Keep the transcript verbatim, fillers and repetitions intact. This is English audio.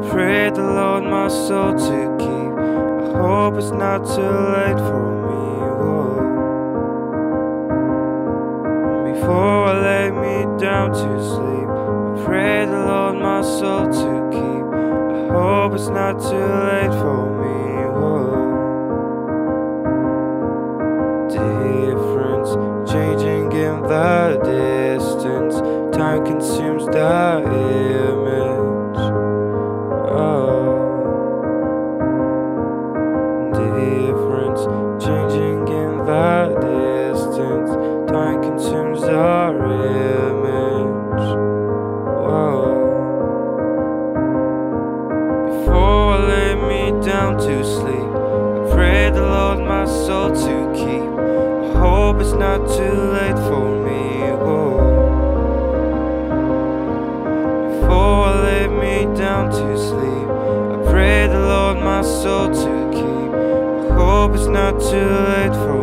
pray the Lord my soul to keep. I hope it's not too late for me. Whoa. Before I lay me down to sleep, I pray the Lord my soul to keep. I hope it's not too late for me. Whoa. Difference changing in the distance. Time consumes the image. Oh. Difference changing in the distance. Time consumes our image. Whoa. Before I lay me down to sleep, I pray the Lord my soul to keep. I hope it's not too late for me. Whoa. Before I lay me down to sleep, I pray the Lord my soul to keep. I hope it's not too late for